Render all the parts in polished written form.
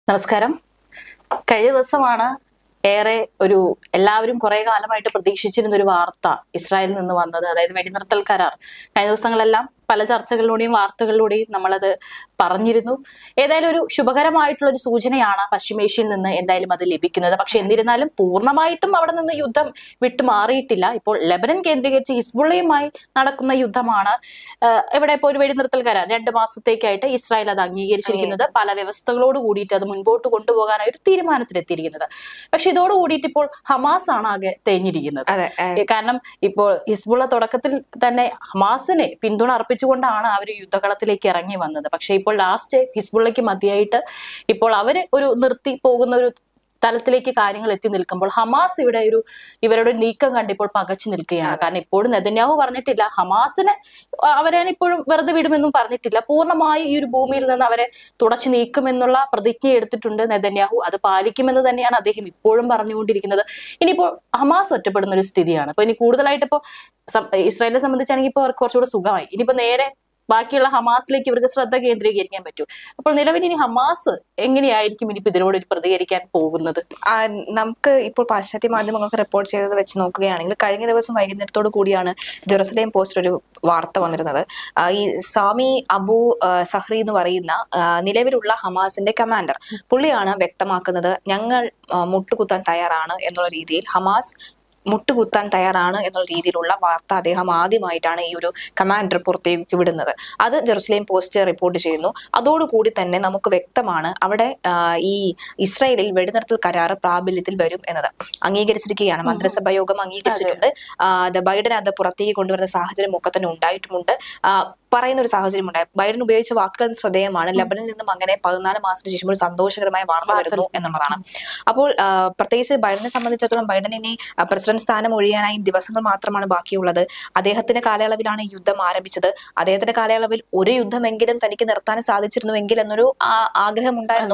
നമസ്കാരം. കഴിഞ്ഞ ദിവസമാണ് ഏറെ എല്ലാവരും കുറെ കാലമായിട്ട് പ്രതീക്ഷിച്ചിരുന്ന ഒരു വാർത്ത ഇസ്രായേലിൽ നിന്ന് വന്നത്. അതായത് വെടിനിർത്തൽ കരാർ. കഴിഞ്ഞ ദിവസങ്ങളെല്ലാം പല ചർച്ചകളിലൂടെയും വാർത്തകളിലൂടെയും നമ്മളത് പറഞ്ഞിരുന്നു. ഏതായാലും ഒരു ശുഭകരമായിട്ടുള്ള ഒരു സൂചനയാണ് പശ്ചിമേഷ്യയിൽ നിന്ന് എന്തായാലും അത് ലഭിക്കുന്നത്. പക്ഷെ എന്നിരുന്നാലും പൂർണ്ണമായിട്ടും അവിടെ നിന്ന് യുദ്ധം വിട്ടുമാറിയിട്ടില്ല. ഇപ്പോൾ ലെബനൻ കേന്ദ്രീകരിച്ച് ഹിസ്ബുള്ളയുമായി നടക്കുന്ന യുദ്ധമാണ്. ഇവിടെ ഇപ്പോൾ ഒരു വെടിനിർത്തൽ കരാർ 2 മാസത്തേക്കായിട്ട് ഇസ്രായേൽ അത് അംഗീകരിച്ചിരിക്കുന്നത്. പല വ്യവസ്ഥകളോട് കൂടിയിട്ട് അത് മുൻപോട്ട് കൊണ്ടുപോകാനായി ഒരു തീരുമാനത്തിലെത്തിയിരിക്കുന്നത്. പക്ഷെ ഇതോട് കൂടിയിട്ട് ഇപ്പോൾ ഹമാസ് ആണ് ആകെ തേഞ്ഞിരിക്കുന്നത്. കാരണം ഇപ്പോൾ ഹിസ്ബുള്ള തുടക്കത്തിൽ തന്നെ ഹമാസിനെ പിന്തുണ അർപ്പിച്ചുകൊണ്ടാണ് അവർ യുദ്ധകളത്തിലേക്ക് ഇറങ്ങി വന്നത്. പക്ഷെ ഇപ്പോൾ ലാസ്റ്റ് ഹിസ്ബുള്ളയ്ക്ക് മതിയായിട്ട് ഇപ്പോൾ അവര് നിർത്തി പോകുന്ന ഒരു തലത്തിലേക്ക് കാര്യങ്ങൾ എത്തി നിൽക്കുമ്പോൾ ഹമാസ് ഇവരുടെ നീക്കം കണ്ട് ഇപ്പോൾ പകച്ചു നിൽക്കുകയാണ്. കാരണം ഇപ്പോഴും നെതന്യാഹു പറഞ്ഞിട്ടില്ല ഹമാസിനെ അവരെ ഇപ്പോഴും വെറുതെ വിടുമെന്നും പറഞ്ഞിട്ടില്ല. പൂർണ്ണമായി ഈ ഒരു ഭൂമിയിൽ നിന്ന് അവരെ തുടച്ചു നീക്കുമെന്നുള്ള പ്രതിജ്ഞ എടുത്തിട്ടുണ്ട് നെതന്യാഹു. അത് പാലിക്കുമെന്ന് തന്നെയാണ് അദ്ദേഹം ഇപ്പോഴും പറഞ്ഞുകൊണ്ടിരിക്കുന്നത്. ഇനിയിപ്പോൾ ഹമാസ് ഒറ്റപ്പെടുന്ന ഒരു സ്ഥിതിയാണ്. അപ്പൊ ഇനി കൂടുതലായിട്ട് ഇപ്പോൾ ഇസ്രായേലിനെ സംബന്ധിച്ചാണെങ്കിൽ ഇപ്പോൾ അവർക്ക് കുറച്ചുകൂടെ സുഖമായി. ഇനിയിപ്പോ നേരെ ബാക്കിയുള്ള ഹമാസിലേക്ക് ഇവർക്ക് ശ്രദ്ധ കേന്ദ്രീകരിക്കാൻ പറ്റും. അപ്പോൾ നിലവിൽ ഇനി ഹമാസ് എങ്ങനെയായിരിക്കും ഇനിയിപ്പോ ഇതിനോട് പ്രതികരിക്കാൻ പോകുന്നത്? നമുക്ക് ഇപ്പോൾ പാശ്ചാത്യ മാധ്യമങ്ങൾക്ക് റിപ്പോർട്ട് ചെയ്തത് വെച്ച് നോക്കുകയാണെങ്കിൽ കഴിഞ്ഞ ദിവസം വൈകുന്നേരത്തോടു കൂടിയാണ് ജെറുസലേം പോസ്റ്റ് ഒരു വാർത്ത വന്നിരുന്നത്. ഈ സാമി അബു സഹ്രി എന്ന് പറയുന്ന നിലവിലുള്ള ഹമാസിന്റെ കമാൻഡർ പുള്ളിയാണ് വ്യക്തമാക്കുന്നത്, ഞങ്ങൾ മുട്ടുകുത്താൻ തയ്യാറാണ് എന്നുള്ള രീതിയിൽ, ഹമാസ് മുട്ടുകുത്താൻ തയ്യാറാണ് എന്നുള്ള രീതിയിലുള്ള വാർത്ത അദ്ദേഹം ആദ്യമായിട്ടാണ് ഈ ഒരു കമാൻഡർ പുറത്തേക്ക് വിടുന്നത്. അത് ജെറുസലേം പോസ്റ്റ് റിപ്പോർട്ട് ചെയ്യുന്നു. അതോടുകൂടി തന്നെ നമുക്ക് വ്യക്തമാണ് അവിടെ ഈ ഇസ്രായേലിൽ വെടിനിർത്തൽ കരാർ പ്രാബല്യത്തിൽ വരും എന്നത് അംഗീകരിച്ചിരിക്കുകയാണ്. മന്ത്രിസഭാ യോഗം അംഗീകരിച്ചിട്ടുണ്ട്. ബൈഡൻ അത് പുറത്തേക്ക് കൊണ്ടുവരുന്ന സാഹചര്യം ഒക്കെ തന്നെ ഉണ്ടായിട്ടുമുണ്ട്. പറയുന്ന ഒരു സാഹചര്യം ഉണ്ടായി. ബൈഡൻ ഉപയോഗിച്ച വാക്കുകൾ ശ്രദ്ധേയമാണ്. ലബനിൽ നിന്നും അങ്ങനെ 14 മാസത്തിന് ശേഷം ഒരു സന്തോഷകരമായ വാർത്ത വരുന്നു എന്നുള്ളതാണ്. അപ്പോൾ പ്രത്യേകിച്ച് ബൈഡനെ സംബന്ധിച്ചിടത്തോളം ബൈഡൻ ഇനി പ്രസിഡന്റ് സ്ഥാനം ഒഴിയാനായി ദിവസങ്ങൾ മാത്രമാണ് ബാക്കിയുള്ളത്. അദ്ദേഹത്തിന്റെ കാലയളവിലാണ് യുദ്ധം ആരംഭിച്ചത്. അദ്ദേഹത്തിന്റെ കാലയളവിൽ ഒരു യുദ്ധമെങ്കിലും തനിക്ക് നിർത്താൻ സാധിച്ചിരുന്നുവെങ്കിൽ എന്നൊരു ആഗ്രഹം ഉണ്ടായിരുന്നു.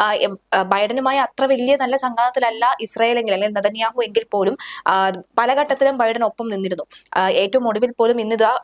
ബൈഡനുമായി അത്ര വലിയ നല്ല സംഘാതത്തിലല്ല ഇസ്രായേലെങ്കിൽ അല്ലെങ്കിൽ നെതന്യാഹു എങ്കിൽ പോലും പല ഘട്ടത്തിലും ബൈഡൻ ഒപ്പം നിന്നിരുന്നു. ഏറ്റവും ഒടുവിൽ പോലും ഇന്നിതാ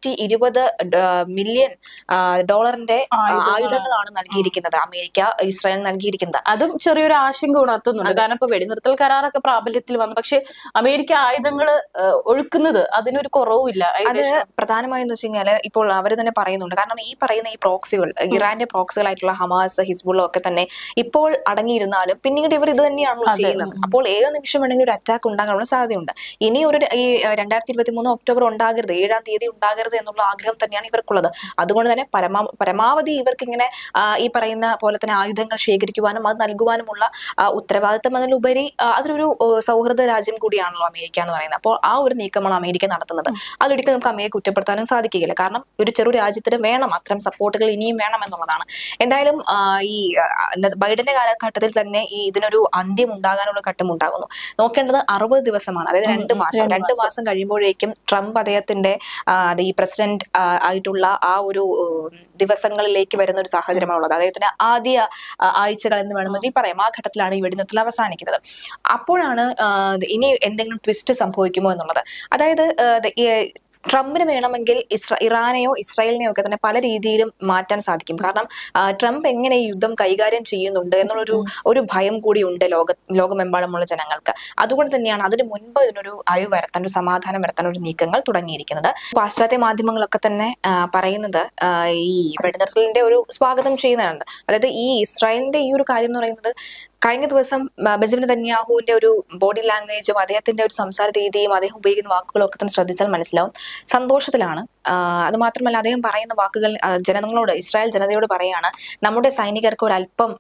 620 മില്യൺ ഡോളറിന്റെ ആയുധങ്ങളാണ് നൽകിയിരിക്കുന്നത് അമേരിക്ക ഇസ്രായേൽ നൽകിയിരിക്കുന്നത്. അതും ചെറിയൊരു ആശങ്ക ഉണർത്തുന്നുണ്ട്. കാരണം ഇപ്പൊ വെടിനിർത്തൽ കരാറൊക്കെ പ്രാബല്യത്തിൽ വന്നു, പക്ഷെ അമേരിക്ക ആയുധങ്ങൾ ഒഴുക്കുന്നത് അതിനൊരു കുറവുമില്ല. അത് പ്രധാനമായും എന്ന് വെച്ച് കഴിഞ്ഞാല് ഇപ്പോൾ അവർ തന്നെ പറയുന്നുണ്ട്. കാരണം ഈ പറയുന്ന ഈ പ്രോക്സികൾ, ഇറാന്റെ പ്രോക്സികളായിട്ടുള്ള ഹമാസ് ഹിസ്ബുള്ള ഒക്കെ തന്നെ ഇപ്പോൾ അടങ്ങിയിരുന്നാലും പിന്നീട് ഇവർ ഇത് തന്നെയാണല്ലോ ചെയ്യുന്നത്. അപ്പോൾ ഏത് നിമിഷം വേണമെങ്കിൽ ഒരു അറ്റാക്ക് ഉണ്ടാകാനുള്ള സാധ്യതയുണ്ട്. ഇനി ഈ 2023 ഒക്ടോബർ ഉണ്ടാകരുത്, 7-ാം തീയതി ഉണ്ടാകരുത് എന്നുള്ള ആഗ്രഹം തന്നെയാണ് ഇവർക്കുള്ളത്. അതുകൊണ്ട് തന്നെ പരമാവധി ഇവർക്ക് ഇങ്ങനെ ഈ പറയുന്ന പോലെ തന്നെ ആയുധങ്ങൾ ശേഖരിക്കുവാനും അത് നൽകുവാനുമുള്ള ഉത്തരവാദിത്തം എന്നതിലുപരി അതൊരു സൗഹൃദ രാജ്യം കൂടിയാണല്ലോ അമേരിക്ക എന്ന് പറയുന്നത്. അപ്പോൾ ആ ഒരു നീക്കമാണ് അമേരിക്ക നടത്തുന്നത്. അതൊരിക്കലും നമുക്ക് അമേരിക്ക കുറ്റപ്പെടുത്താനും സാധിക്കുകയില്ല. കാരണം ഒരു ചെറു രാജ്യത്തിന് വേണം അത്തരം സപ്പോർട്ടുകൾ ഇനിയും വേണം എന്നുള്ളതാണ്. എന്തായാലും ഈ ബൈഡന്റെ കാലഘട്ടത്തിൽ തന്നെ ഇതിനൊരു അന്ത്യം ഉണ്ടാകാനുള്ള ഘട്ടം ഉണ്ടാകുന്നു. നോക്കേണ്ടത് 60 ദിവസമാണ്. അതായത് 2 മാസം കഴിയുമ്പോഴേക്കും ട്രംപ് അദ്ദേഹത്തിന്റെ ഈ പ്രസിഡന്റ് ആയിട്ടുള്ള ആ ഒരു ദിവസങ്ങളിലേക്ക് വരുന്ന ഒരു സാഹചര്യമാണുള്ളത്. അദ്ദേഹത്തിന്റെ ആദ്യ ആഴ്ചകൾ എന്ന് വേണമെങ്കിൽ പറയാം. ആ ഘട്ടത്തിലാണ് ഈ വെടിനിർത്തൽ അവസാനിക്കുന്നത്. അപ്പോഴാണ് ഇനി എന്തെങ്കിലും ട്വിസ്റ്റ് സംഭവിക്കുമോ എന്നുള്ളത്. അതായത് ട്രംപിന് വേണമെങ്കിൽ ഇറാനെയോ ഇസ്രായേലിനെയോ ഒക്കെ തന്നെ പല രീതിയിലും മാറ്റാൻ സാധിക്കും. കാരണം ട്രംപ് എങ്ങനെ ഈ യുദ്ധം കൈകാര്യം ചെയ്യുന്നുണ്ട് എന്നുള്ളൊരു ഭയം കൂടി ഉണ്ട് ലോകമെമ്പാടുമുള്ള ജനങ്ങൾക്ക്. അതുകൊണ്ട് തന്നെയാണ് അതിന് മുൻപ് ഇതിനൊരു അയവ് വരുത്താൻ, ഒരു സമാധാനം വരുത്താൻ ഒരു നീക്കങ്ങൾ തുടങ്ങിയിരിക്കുന്നത്. പാശ്ചാത്യ മാധ്യമങ്ങളൊക്കെ തന്നെ പറയുന്നത് ഈ വെടിനിർത്തലിന്റെ ഒരു സ്വാഗതം ചെയ്യുന്നതാണ്. അതായത് ഈ ഇസ്രായേലിന്റെ ഈ ഒരു കാര്യം എന്ന് പറയുന്നത് കഴിഞ്ഞ ദിവസം ബെഞ്ചമിൻ നെതന്യാഹുവിന്റെ ഒരു ബോഡി ലാംഗ്വേജും അദ്ദേഹത്തിന്റെ ഒരു സംസാര രീതിയും അദ്ദേഹം ഉപയോഗിക്കുന്ന വാക്കുകളും ഒക്കെ തന്നെ ശ്രദ്ധിച്ചാൽ മനസ്സിലാവും സന്തോഷത്തിലാണ്. അത് മാത്രമല്ല അദ്ദേഹം പറയുന്ന വാക്കുകൾ ജനങ്ങളോട്, ഇസ്രായേൽ ജനതയോട് പറയാണ്, നമ്മുടെ സൈനികർക്ക് ഒരല്പം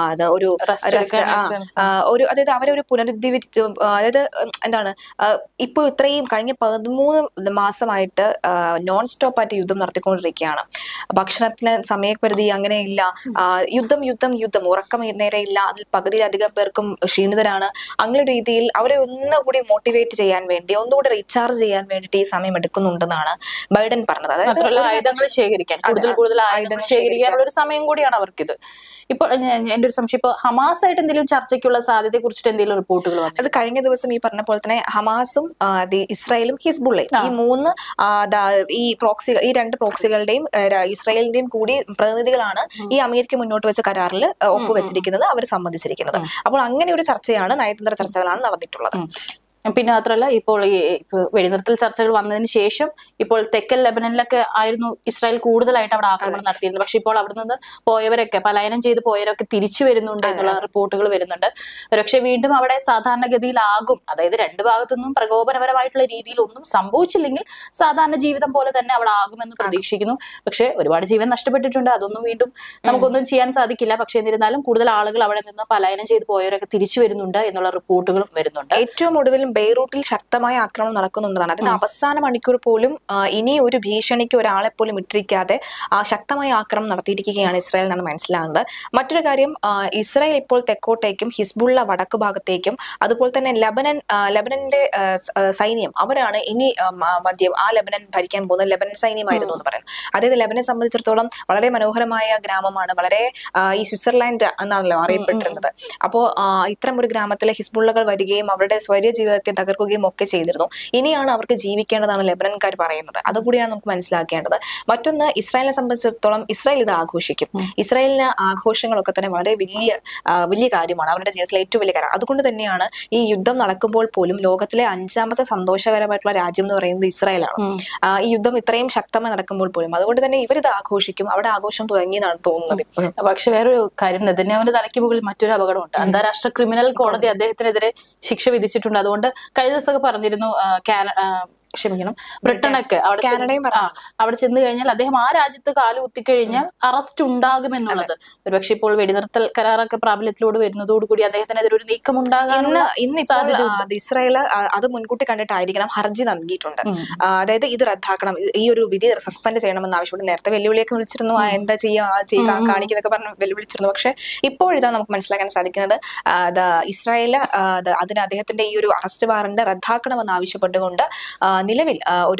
അതായത് അവരെ ഒരു പുനരുദ്ധീകരിച്ചു. അതായത് എന്താണ്, ഇപ്പോൾ ഇത്രയും കഴിഞ്ഞ 13 മാസമായിട്ട് നോൺ സ്റ്റോപ്പ് ആയിട്ട് യുദ്ധം നടത്തിക്കൊണ്ടിരിക്കുകയാണ്. ഭക്ഷണത്തിന് സമയപരിധി അങ്ങനെയില്ല. യുദ്ധം ഉറക്കം നേരെയില്ല. അതിൽ പകുതിയിലധികം പേർക്കും ക്ഷീണിതരാണ്. അങ്ങനെ രീതിയിൽ അവരെ ഒന്നുകൂടി മോട്ടിവേറ്റ് ചെയ്യാൻ വേണ്ടി, ഒന്നുകൂടി റീചാർജ് ചെയ്യാൻ വേണ്ടിയിട്ട് ഈ സമയം എടുക്കുന്നുണ്ടെന്നാണ് ബൈഡൻ ബൈഡൻ പറഞ്ഞത്. അതായത് ആയുധങ്ങൾ ശേഖരിക്കാൻ, കൂടുതൽ ആയുധങ്ങൾ ശേഖരിക്കാനുള്ള ഒരു സമയം കൂടിയാണ് അവർക്കിത്. ഇപ്പോൾ എന്റെ ഒരു സംശയം, ഇപ്പൊ ഹമാസായിട്ട് എന്തെങ്കിലും ചർച്ചയ്ക്കുള്ള സാധ്യതയെ കുറിച്ചിട്ട് എന്തെങ്കിലും റിപ്പോർട്ടുകൾ വന്നു? അത് കഴിഞ്ഞ ദിവസം ഈ പറഞ്ഞ പോലെ തന്നെ ഹമാസും ഇസ്രായേലും ഹിസ്ബുള്ളയും ഈ മൂന്ന് ഈ പ്രോക്സികൾ, ഈ രണ്ട് പ്രോക്സികളുടെയും ഇസ്രായേലിന്റെയും കൂടി പ്രതിനിധികളാണ് ഈ അമേരിക്ക മുന്നോട്ട് വെച്ച കരാറിൽ ഒപ്പുവെച്ചിരിക്കുന്നത്, അവർ സമ്മതിച്ചിരിക്കുന്നത്. അപ്പോൾ അങ്ങനെ ഒരു ചർച്ചയാണ്, നയതന്ത്ര ചർച്ചകളാണ് നടന്നിട്ടുള്ളത്. പിന്നെ മാത്രമല്ല, ഇപ്പോൾ ഈ വെടിനിർത്തൽ ചർച്ചകൾ വന്നതിന് ശേഷം ഇപ്പോൾ തെക്കൻ ലെബനനിലൊക്കെ ആയിരുന്നു ഇസ്രായേൽ കൂടുതലായിട്ട് അവിടെ ആക്രമണം നടത്തിയിരുന്നത്. പക്ഷെ ഇപ്പോൾ അവിടെ നിന്ന് പോയവരൊക്കെ, പലായനം ചെയ്ത് പോയവരൊക്കെ തിരിച്ചു വരുന്നുണ്ട് എന്നുള്ള റിപ്പോർട്ടുകൾ വരുന്നുണ്ട്. പക്ഷെ വീണ്ടും അവിടെ സാധാരണഗതിയിലാകും, അതായത് രണ്ട് ഭാഗത്തുനിന്നും പ്രകോപനപരമായിട്ടുള്ള രീതിയിൽ ഒന്നും സംഭവിച്ചില്ലെങ്കിൽ സാധാരണ ജീവിതം പോലെ തന്നെ അവിടെ ആകുമെന്ന് പ്രതീക്ഷിക്കുന്നു. പക്ഷെ ഒരുപാട് ജീവൻ നഷ്ടപ്പെട്ടിട്ടുണ്ട്, അതൊന്നും വീണ്ടും നമുക്കൊന്നും ചെയ്യാൻ സാധിക്കില്ല. പക്ഷെ എന്നിരുന്നാലും കൂടുതൽ ആളുകൾ അവിടെ നിന്ന് പലായനം ചെയ്ത് പോയവരൊക്കെ തിരിച്ചു വരുന്നുണ്ട് എന്നുള്ള റിപ്പോർട്ടുകളും വരുന്നുണ്ട്. ഏറ്റവും ഒടുവിലും ബെയ്റൂട്ടിൽ ശക്തമായ ആക്രമണം നടക്കുന്നുണ്ടെന്നാണ്. അതിന് അവസാന മണിക്കൂർ പോലും ഇനി ഒരു ഭീഷണിക്ക് ഒരാളെ പോലും ഇട്ടിരിക്കാതെ ശക്തമായ ആക്രമണം നടത്തിയിരിക്കുകയാണ് ഇസ്രായേൽ എന്നാണ് മനസ്സിലാകുന്നത്. മറ്റൊരു കാര്യം, ഇസ്രായേൽ ഇപ്പോൾ തെക്കോട്ടേക്കും ഹിസ്ബുള്ള വടക്ക് ഭാഗത്തേക്കും അതുപോലെ തന്നെ ലെബനന്റെ സൈന്യം, അവരാണ് ഇനി മധ്യം ആ ലെബനൻ ഭരിക്കാൻ പോകുന്നത്. ലെബനൻ സൈന്യമായിരുന്നു എന്ന് പറയുന്നത്. അതായത് ലെബനെ സംബന്ധിച്ചിടത്തോളം വളരെ മനോഹരമായ ഗ്രാമമാണ്, വളരെ ഈ സ്വിറ്റ്സർലാൻഡ് എന്നാണല്ലോ അറിയപ്പെട്ടിരുന്നത്. അപ്പോൾ ഇത്തരം ഒരു ഗ്രാമത്തിലെ ഹിസ്ബുള്ളകൾ വരികയും അവരുടെ സ്വൈര്യ ജീവിതത്തെ തകർക്കുകയും ഒക്കെ ചെയ്തിരുന്നു. ഇനിയാണ് അവർക്ക് ജീവിക്കേണ്ടതാണ് ലെബനൻകാർ പറയുന്നത്. അതുകൂടിയാണ് നമുക്ക് മനസ്സിലാക്കേണ്ടത്. മറ്റൊന്ന്, ഇസ്രായേലിനെ സംബന്ധിച്ചിടത്തോളം ഇസ്രായേൽ ഇത് ആഘോഷിക്കും. ഇസ്രായേലിന് ആഘോഷങ്ങളൊക്കെ തന്നെ വളരെ വലിയ കാര്യമാണ്, അവരുടെ ജീവിതത്തിലെ ഏറ്റവും വലിയ കാര്യം. അതുകൊണ്ട് തന്നെയാണ് ഈ യുദ്ധം നടക്കുമ്പോൾ പോലും ലോകത്തിലെ 5ാമത്തെ സന്തോഷകരമായിട്ടുള്ള രാജ്യം എന്ന് പറയുന്നത് ഇസ്രായേലാണ്. ഈ യുദ്ധം ഇത്രയും ശക്തമായി നടക്കുമ്പോൾ പോലും. അതുകൊണ്ട് തന്നെ ഇവരിത് ആഘോഷിക്കും, അവിടെ ആഘോഷം തുടങ്ങിയെന്നാണ് തോന്നുന്നത്. പക്ഷെ വേറൊരു കാര്യം, നെതന്യാഹുവിന്റെ തലയ്ക്ക് മുകളിൽ മറ്റൊരു അപകടമുണ്ട്. അന്താരാഷ്ട്ര ക്രിമിനൽ കോടതി അദ്ദേഹത്തിനെതിരെ ശിക്ഷ വിധിച്ചിട്ടുണ്ട്. അതുകൊണ്ട് കഴിഞ്ഞ ദിവസമൊക്കെ പറഞ്ഞിരുന്നു, ബ്രിട്ടനൊക്കെ അവിടെ ചെന്ന് കഴിഞ്ഞാൽ അദ്ദേഹം ആ രാജ്യത്ത് കാല് കുത്തിക്കഴിഞ്ഞാൽ അറസ്റ്റ് ഉണ്ടാകുമെന്നുള്ളത്. ഒരുപക്ഷെ ഇപ്പോൾ വെടിനിർത്തൽ കരാറൊക്കെ പ്രാബല്യത്തിലൂടെ വരുന്നതോടുകൂടി അദ്ദേഹത്തിനെതിരെ ഒരു നീക്കം ഉണ്ടാകാനുള്ള സാധ്യത. ഇസ്രായേൽ അത് മുൻകൂട്ടി കണ്ടിട്ടായിരിക്കണം ഹർജി നൽകിയിട്ടുണ്ട്. അതായത് ഇത് റദ്ദാക്കണം, ഈ ഒരു വിധി സസ്പെൻഡ് ചെയ്യണമെന്ന് ആവശ്യപ്പെട്ട് നേരത്തെ വെല്ലുവിളിയൊക്കെ വിളിച്ചിരുന്നു. എന്താ ചെയ്യുക കാണിക്കുന്നൊക്കെ പറഞ്ഞ് വെല്ലുവിളിച്ചിരുന്നു. പക്ഷെ ഇപ്പോഴിതാ നമുക്ക് മനസ്സിലാക്കാൻ സാധിക്കുന്നത്, ഇസ്രായേൽ അതിന് അദ്ദേഹത്തിന്റെ ഈ ഒരു അറസ്റ്റ് വാറന്റ് റദ്ദാക്കണമെന്ന് ആവശ്യപ്പെട്ടുകൊണ്ട് നിലവിൽ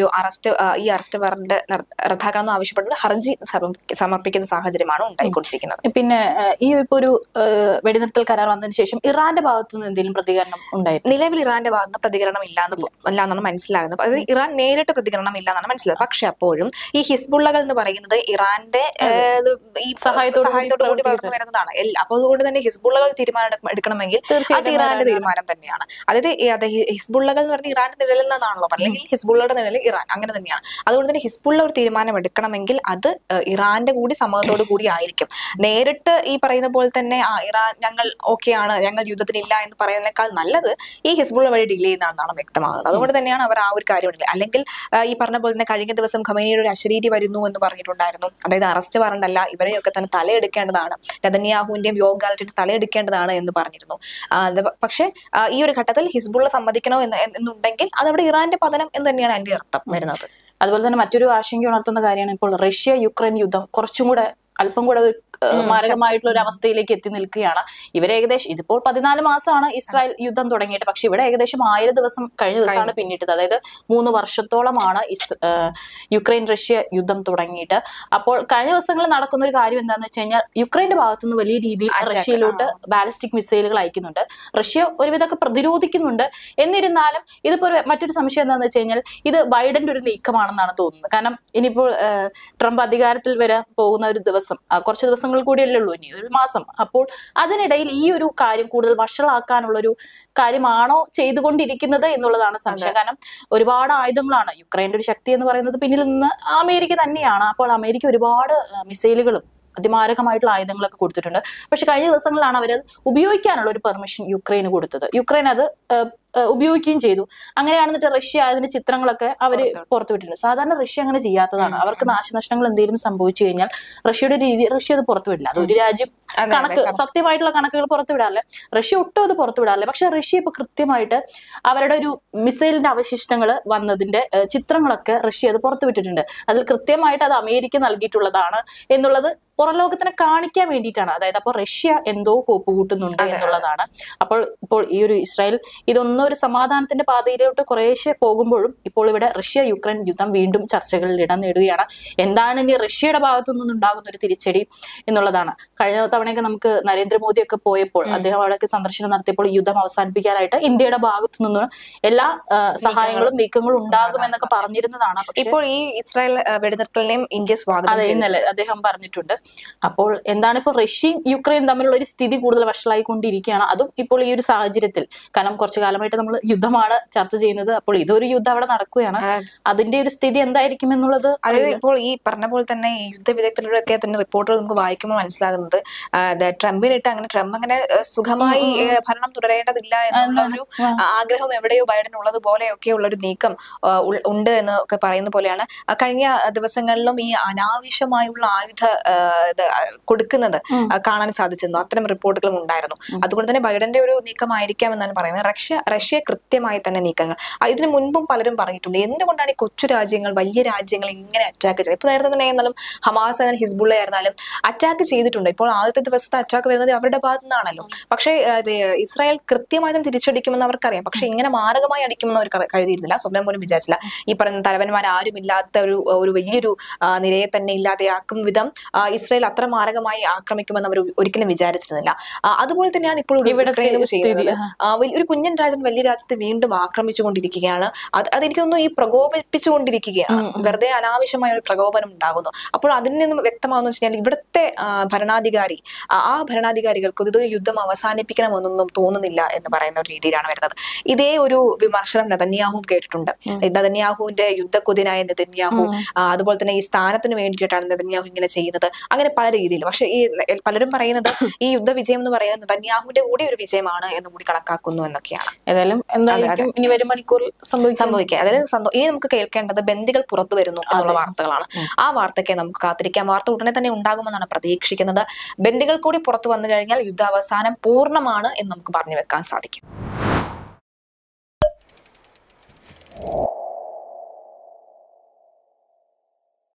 ഈ അറസ്റ്റ് വാറന്റ് റദ്ദാക്കണമെന്ന് ആവശ്യപ്പെട്ട് ഹർജി സമർപ്പിക്കുന്ന സാഹചര്യമാണ് ഉണ്ടായിക്കൊണ്ടിരിക്കുന്നത്. പിന്നെ ഈ ഇപ്പൊ ഒരു വെടിനിർത്തൽ കരാർ വന്നതിന് ശേഷം ഇറാന്റെ ഭാഗത്തു നിന്ന് എന്തെങ്കിലും പ്രതികരണം ഉണ്ടായിരുന്നു? നിലവിൽ ഇറാന്റെ ഭാഗത്ത് പ്രതികരണം ഇല്ലാന്നാണ് മനസ്സിലാകുന്നത്. അതായത് ഇറാൻ നേരിട്ട് പ്രതികരണം ഇല്ലാന്നാണ് മനസ്സിലാകുന്നത്. പക്ഷെ അപ്പോഴും ഈ ഹിസ്ബുള്ളകൾ എന്ന് പറയുന്നത് ഇറാന്റെ ഈ സഹായത്തോടു കൂടി വളർന്നു വരുന്നതാണ്. അപ്പൊ അതുകൊണ്ട് തന്നെ ഹിസ്ബുള്ളകൾ തീരുമാനം എടുക്കണമെങ്കിൽ അത് ഇറാന്റെ തീരുമാനം തന്നെയാണ്. അതായത് ഹിസ്ബുള്ളകൾ എന്ന് പറഞ്ഞാൽ ഇറാന്റെ നിഴലിൽ നിന്നാണല്ലോ, അല്ലെങ്കിൽ ഹിസ്ബുള്ളയുടെ നിഴലിൽ ഇറാൻ, അങ്ങനെ തന്നെയാണ്. അതുകൊണ്ട് തന്നെ ഹിസ്ബുള്ള ഒരു തീരുമാനം എടുക്കണമെങ്കിൽ അത് ഇറാന്റെ കൂടി സമ്മതത്തോടു കൂടി ആയിരിക്കും. നേരിട്ട് ഈ പറയുന്ന പോലെ തന്നെ ഇറാൻ ഞങ്ങൾ ഓക്കെയാണ്, ഞങ്ങൾ യുദ്ധത്തിനില്ല എന്ന് പറയുന്നതിനേക്കാൾ നല്ലത് ഈ ഹിസ്ബുള്ള വഴി ഡീൽ ചെയ്യുന്നതാണെന്നാണ് വ്യക്തമാകുന്നത്. അതുകൊണ്ട് തന്നെയാണ് അവർ ആ ഒരു കാര്യം എടുക്കുക. അല്ലെങ്കിൽ ഈ പറഞ്ഞ പോലെ തന്നെ കഴിഞ്ഞ ദിവസം ഖമേനിയുടെ ഒരു അശരീരി വരുന്നു എന്ന് പറഞ്ഞിട്ടുണ്ടായിരുന്നു. അതായത് അറസ്റ്റ് വാറണ്ടല്ല, ഇവരെയൊക്കെ തന്നെ തലയെടുക്കേണ്ടതാണ്, നെതന്യാഹുവിന്റെയും യോവ് ഗാലന്റിന്റെ തലയെടുക്കേണ്ടതാണ് എന്ന് പറഞ്ഞിരുന്നു. പക്ഷെ ഈ ഒരു ഘട്ടത്തിൽ ഹിസ്ബുള്ള സമ്മതിക്കണോ എന്നുണ്ടെങ്കിൽ അതവിടെ ഇറാന്റെ പതനം എന്ന് തന്നെയാണ് അതിന്റെ അർത്ഥം വരുന്നത്. അതുപോലെ തന്നെ മറ്റൊരു ആശങ്ക ഉണർത്തുന്ന കാര്യമാണ് ഇപ്പോൾ റഷ്യ യുക്രൈൻ യുദ്ധം കുറച്ചും കൂടെ അല്പം കൂടെ മാരകമായിട്ടുള്ള ഒരു അവസ്ഥയിലേക്ക് എത്തി നിൽക്കുകയാണ്. ഏകദേശം ഇതിപ്പോൾ 14 മാസമാണ് ഇസ്രായേൽ യുദ്ധം തുടങ്ങിയിട്ട്. പക്ഷെ ഇവിടെ ഏകദേശം 1000 ദിവസം കഴിഞ്ഞ ദിവസമാണ് പിന്നിട്ടത്. അതായത് 3 വർഷത്തോളമാണ് യുക്രൈൻ റഷ്യ യുദ്ധം തുടങ്ങിയിട്ട്. അപ്പോൾ കഴിഞ്ഞ ദിവസങ്ങളിൽ നടക്കുന്ന ഒരു കാര്യം എന്താണെന്ന് വെച്ച് കഴിഞ്ഞാൽ, യുക്രൈന്റെ ഭാഗത്തുനിന്ന് വലിയ രീതിയിൽ റഷ്യയിലോട്ട് ബാലിസ്റ്റിക് മിസൈലുകൾ അയക്കുന്നുണ്ട്. റഷ്യ ഒരുവിധമൊക്കെ പ്രതിരോധിക്കുന്നുണ്ട്. എന്നിരുന്നാലും ഇതിപ്പോ മറ്റൊരു സംശയം എന്താണെന്ന് വെച്ച് കഴിഞ്ഞാൽ, ഇത് ബൈഡന്റെ ഒരു നീക്കമാണെന്നാണ് തോന്നുന്നത്. കാരണം ഇനിയിപ്പോൾ ട്രംപ് അധികാരത്തിൽ വരാൻ പോകുന്ന ഒരു ദിവസം, കുറച്ച് ദിവസങ്ങൾ കൂടിയല്ലേ ഉള്ളൂ, ഇനി ഒരു മാസം. അപ്പോൾ അതിനിടയിൽ ഈ ഒരു കാര്യം കൂടുതൽ വഷളാക്കാനുള്ള ഒരു കാര്യമാണോ ചെയ്തുകൊണ്ടിരിക്കുന്നത് എന്നുള്ളതാണ് സംശയം. കാരണം ഒരുപാട് ആയുധങ്ങളാണ് യുക്രൈന്റെ ഒരു ശക്തി എന്ന് പറയുന്നത്, പിന്നിൽ നിന്ന് അമേരിക്ക തന്നെയാണ്. അപ്പോൾ അമേരിക്ക ഒരുപാട് മിസൈലുകളും അതിമാരകമായിട്ടുള്ള ആയുധങ്ങളൊക്കെ കൊടുത്തിട്ടുണ്ട്. പക്ഷെ കഴിഞ്ഞ ദിവസങ്ങളിലാണ് അവരത് ഉപയോഗിക്കാനുള്ള ഒരു പെർമിഷൻ യുക്രൈന് കൊടുത്തത്. യുക്രൈൻ അത് ഉപയോഗിക്കുകയും ചെയ്തു. അങ്ങനെയാണെന്നിട്ട് റഷ്യ അതിന്റെ ചിത്രങ്ങളൊക്കെ അവര് പുറത്തുവിട്ടിട്ടുണ്ട്. സാധാരണ റഷ്യ അങ്ങനെ ചെയ്യാത്തതാണ്. അവർക്ക് നാശനഷ്ടങ്ങൾ എന്തെങ്കിലും സംഭവിച്ചു കഴിഞ്ഞാൽ റഷ്യയുടെ രീതി, റഷ്യ അത് പുറത്തുവിടില്ല. അതൊരു രാജ്യം സത്യമായിട്ടുള്ള കണക്കുകൾ പുറത്തുവിടാറില്ല. റഷ്യ ഒട്ടും അത് പുറത്തുവിടാറില്ല. പക്ഷെ റഷ്യ ഇപ്പൊ കൃത്യമായിട്ട് അവരുടെ ഒരു മിസൈലിന്റെ അവശിഷ്ടങ്ങൾ വന്നതിന്റെ ചിത്രങ്ങളൊക്കെ റഷ്യ അത് പുറത്തുവിട്ടിട്ടുണ്ട്. അതിൽ കൃത്യമായിട്ട് അത് അമേരിക്ക നൽകിയിട്ടുള്ളതാണ് എന്നുള്ളത് പുറം ലോകത്തിനെ കാണിക്കാൻ വേണ്ടിയിട്ടാണ്. അതായത് അപ്പോൾ റഷ്യ എന്തോ കോപ്പ് കൂട്ടുന്നുണ്ട് എന്നുള്ളതാണ്. അപ്പോൾ ഇപ്പോൾ ഈ ഒരു ഇസ്രായേൽ ഇതൊന്നും ഒരു സമാധാനത്തിന്റെ പാതയിലോട്ട് കുറേശ്ശെ പോകുമ്പോഴും ഇപ്പോൾ ഇവിടെ റഷ്യ യുക്രൈൻ യുദ്ധം വീണ്ടും ചർച്ചകളിൽ ഇടം നേടുകയാണ്. എന്താണ് ഇനി റഷ്യയുടെ ഭാഗത്തു നിന്നുണ്ടാകുന്ന ഒരു തിരിച്ചടി എന്നുള്ളതാണ്. കഴിഞ്ഞ തവണയൊക്കെ നമുക്ക് നരേന്ദ്രമോദിയൊക്കെ പോയപ്പോൾ അദ്ദേഹം അവിടേക്ക് സന്ദർശനം നടത്തിയപ്പോൾ യുദ്ധം അവസാനിപ്പിക്കാനായിട്ട് ഇന്ത്യയുടെ ഭാഗത്തു നിന്ന് എല്ലാ സഹായങ്ങളും നീക്കങ്ങളും ഉണ്ടാകുമെന്നൊക്കെ പറഞ്ഞിരുന്നതാണ്. ഇപ്പോൾ ഈ ഇസ്രായേൽ വെടിനിർത്തലിനെയും ഇന്ത്യ സ്വാഗതം ഇന്നലെ അദ്ദേഹം പറഞ്ഞിട്ടുണ്ട്. അപ്പോൾ എന്താണ് ഇപ്പോൾ റഷ്യയും യുക്രൈനും തമ്മിലുള്ള ഒരു സ്ഥിതി കൂടുതൽ വഷളായിക്കൊണ്ടിരിക്കുകയാണ്. അതും ഇപ്പോൾ ഈ ഒരു സാഹചര്യത്തിൽ, കാരണം കുറച്ചു കാലമായിട്ട് നമ്മൾ യുദ്ധമാണ് ചർച്ച ചെയ്യുന്നത്. അപ്പോൾ ഇതൊരു യുദ്ധം അവിടെ നടക്കുകയാണ്. അതിന്റെ ഒരു സ്ഥിതി എന്തായിരിക്കും എന്നുള്ളത്, അതായത് ഇപ്പോൾ ഈ പറഞ്ഞ പോലെ തന്നെ ഈ യുദ്ധ വിദഗ്ധരുടെയൊക്കെ തന്നെ റിപ്പോർട്ടുകൾ നമുക്ക് വായിക്കുമ്പോൾ മനസ്സിലാകുന്നത് ട്രംപിനിട്ട് ട്രംപ് അങ്ങനെ സുഖമായി ഭരണം തുടരേണ്ടതില്ല എന്നുള്ള ഒരു ആഗ്രഹം എവിടെയോ ബൈഡൻ ഉള്ളതുപോലെയൊക്കെ ഉള്ള ഒരു നീക്കം ഉണ്ട് എന്ന് ഒക്കെ പറയുന്ന പോലെയാണ്. കഴിഞ്ഞ ദിവസങ്ങളിലും ഈ അനാവശ്യമായുള്ള ആയുധ കൊടുക്കുന്നത് കാണാൻ സാധിച്ചിരുന്നു. അത്തരം റിപ്പോർട്ടുകളും ഉണ്ടായിരുന്നു. അതുകൊണ്ട് തന്നെ ബൈഡന്റെ ഒരു നീക്കമായിരിക്കാം എന്നാണ് പറയുന്നത്. റഷ്യ കൃത്യമായി തന്നെ നീക്കങ്ങൾ ഇതിനു മുൻപും പലരും പറഞ്ഞിട്ടുണ്ട്. എന്തുകൊണ്ടാണ് ഈ കൊച്ചു രാജ്യങ്ങൾ വലിയ രാജ്യങ്ങൾ ഇങ്ങനെ അറ്റാക്ക് ചെയ്തത്? ഇപ്പൊ നേരത്തെ തന്നെ ആയിരുന്നാലും ഹമാസ് ആയാലും ഹിസ്ബുള്ള ആയിരുന്നാലും അറ്റാക്ക് ചെയ്തിട്ടുണ്ട്. ഇപ്പോൾ ആദ്യത്തെ ദിവസത്തെ അറ്റാക്ക് വരുന്നത് അവരുടെ ഭാഗത്തു നിന്നാണല്ലോ. പക്ഷേ ഇസ്രായേൽ കൃത്യമായി തന്നെ തിരിച്ചടിക്കുമെന്ന് അവർക്കറിയാം. പക്ഷെ ഇങ്ങനെ മാരകമായി അടിക്കുമെന്ന് അവർ കരുതിയിരുന്നില്ല, സ്വപ്നം പോലും വിചാരിച്ചില്ല. ഈ പറയുന്ന തലവന്മാർ ആരും ഇല്ലാത്ത ഒരു വലിയൊരു നിരയെ തന്നെ ഇല്ലാതെയാക്കും വിധം ഇസ്രായേൽ അത്ര മാരകമായി ആക്രമിക്കുമെന്ന് അവർ ഒരിക്കലും വിചാരിച്ചിരുന്നില്ല. അതുപോലെ തന്നെയാണ് ഇപ്പോൾ ഒരു കുഞ്ഞൻ രാജ്യം വലിയ രാജ്യത്തെ വീണ്ടും ആക്രമിച്ചുകൊണ്ടിരിക്കുകയാണ്. അതെനിക്ക് തോന്നുന്നു ഈ പ്രകോപിപ്പിച്ചുകൊണ്ടിരിക്കുകയാണ്. വെറുതെ അനാവശ്യമായ ഒരു പ്രകോപനം ഉണ്ടാകുന്നു. അപ്പോൾ അതിൽ നിന്നും വ്യക്തമാകുന്ന വെച്ചാൽ ഇവിടുത്തെ ഭരണാധികാരി ആ ഭരണാധികാരികൾക്ക് ഇതൊരു യുദ്ധം അവസാനിപ്പിക്കണമെന്നൊന്നും തോന്നുന്നില്ല എന്ന് പറയുന്ന ഒരു രീതിയിലാണ് വരുന്നത്. ഇതേ ഒരു വിമർശനം നെതന്യാഹുവും കേട്ടിട്ടുണ്ട്. നെതന്യാഹുവിന്റെ യുദ്ധക്കുതിനായ നെതന്യാഹു, അതുപോലെ തന്നെ ഈ സ്ഥാനത്തിന് വേണ്ടിയിട്ടാണ് നെതന്യാഹു ഇങ്ങനെ ചെയ്യുന്നത്, അങ്ങനെ പല രീതിയിൽ. പക്ഷെ ഈ പലരും പറയുന്നത് ഈ യുദ്ധ വിജയം എന്ന് പറയുന്നത് നെതന്യാഹുവിന്റെ കൂടി ഒരു വിജയമാണ് എന്ന് കൂടി കണക്കാക്കുന്നു എന്നൊക്കെയാണ്. ഏതായാലും എന്തായാലും ഇനി വരും മണിക്കൂറിൽ സംഭവിക്കുക. അതായത് ഇനി നമുക്ക് കേൾക്കേണ്ടത് ബന്ദികൾ പുറത്തു വരുന്നു എന്നുള്ള വാർത്തകളാണ്. ആ വാർത്തയ്ക്ക് നമുക്ക് കാത്തിരിക്കാം. വാർത്ത ഉടനെ തന്നെ ഉണ്ടാകുമെന്നാണ് പ്രതീക്ഷിക്കുന്നത്. ബന്ദികൾ കൂടി പുറത്തു വന്നു കഴിഞ്ഞാൽ യുദ്ധാവസാനം പൂർണ്ണമാണ് എന്ന് നമുക്ക് പറഞ്ഞു വെക്കാൻ സാധിക്കും.